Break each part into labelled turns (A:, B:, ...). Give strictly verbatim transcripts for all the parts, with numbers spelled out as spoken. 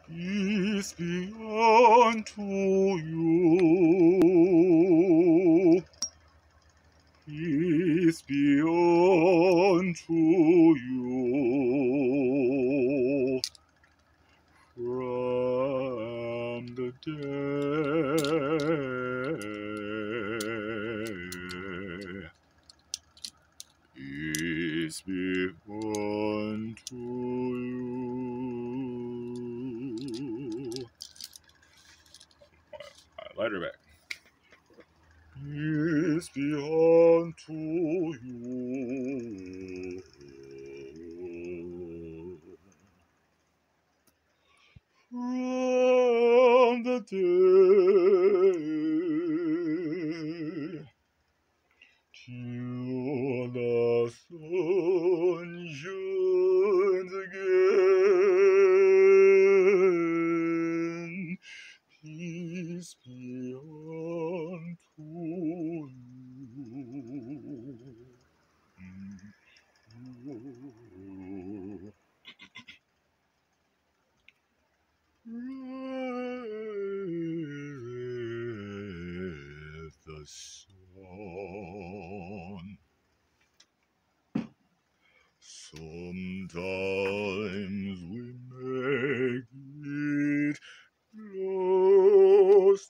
A: Peace be unto you. Peace be unto you from the day. Peace be unto you. Alright, light her back. Peace be unto you. From the day till the sun shines again, peace be unto you. With the sun. Sometimes we make it lost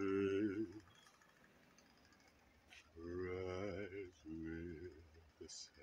A: Wednesday. Rise with the sun.